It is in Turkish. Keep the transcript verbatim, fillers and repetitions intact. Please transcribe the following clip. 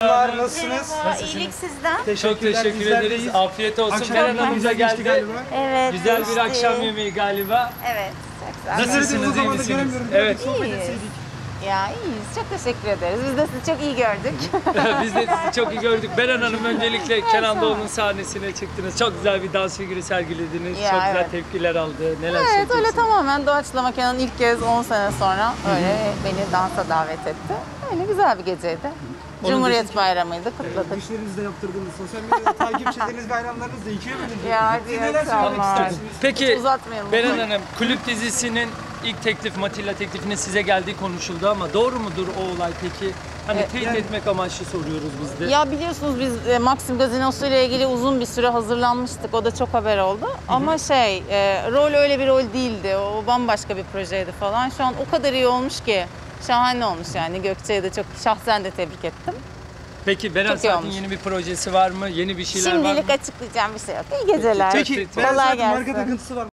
Merhabalar, nasılsınız? Merhaba, iyilik sizden. Çok teşekkür bizler ederiz. deyiz. Afiyet olsun. Akşam Beren yemeği Hanım'ıza geçti geldi. galiba. Evet. Güzel bir geçti. akşam yemeği galiba. Evet, çok güzel. Nasılsınız, Sizleri de uzun iyi zamandır misiniz? göremiyorum. Evet. Bir sohbet İyiyiz. etseydik. Ya iyiyiz, çok teşekkür ederiz. Biz de sizi çok iyi gördük. Biz de sizi çok iyi gördük. Beren Hanım öncelikle Kenan Doğulu'nun sahnesine çıktınız. Çok güzel bir dans figürü sergilediniz. Ya, çok güzel evet. tepkiler aldı. Neler Evet, öyle söyleyeceksiniz? tamamen doğaçlama Kenan ilk kez on sene sonra öyle beni dansa davet etti. Öyle güzel bir geceydi. Onun Cumhuriyet dışında- Bayramı'ydı, kutladık. Dişlerinizi de yaptırdınız. Sosyal medyada takipçileriniz bayramlarınız da ikiye bölündü. Ya, Siz diyor, neler söylemek tamam. istersiniz? Peki Uzatmayalım. Beren Hanım, kulüp dizisinin ilk teklif, Matilla teklifinin size geldiği konuşuldu ama doğru mudur o olay peki? Hani E, teyit yani- etmek amaçlı soruyoruz biz de. Ya biliyorsunuz biz e, Maxim Gazinosu ile ilgili uzun bir süre hazırlanmıştık. O da çok haber oldu. Ama şey, e, rol öyle bir rol değildi. O bambaşka bir projeydi falan. Şu an o kadar iyi olmuş ki. Şahane olmuş yani. Gökçe'ye de çok şahsen de tebrik ettim. Peki Beren Çok iyi Saat'in olmuş. yeni bir projesi var mı? Yeni bir şeyler var mı? Şimdilik açıklayacağım bir şey yok. İyi geceler. Çok Peki, teşekkür- ben Kolay zaten marka gelsin. takıntısı var.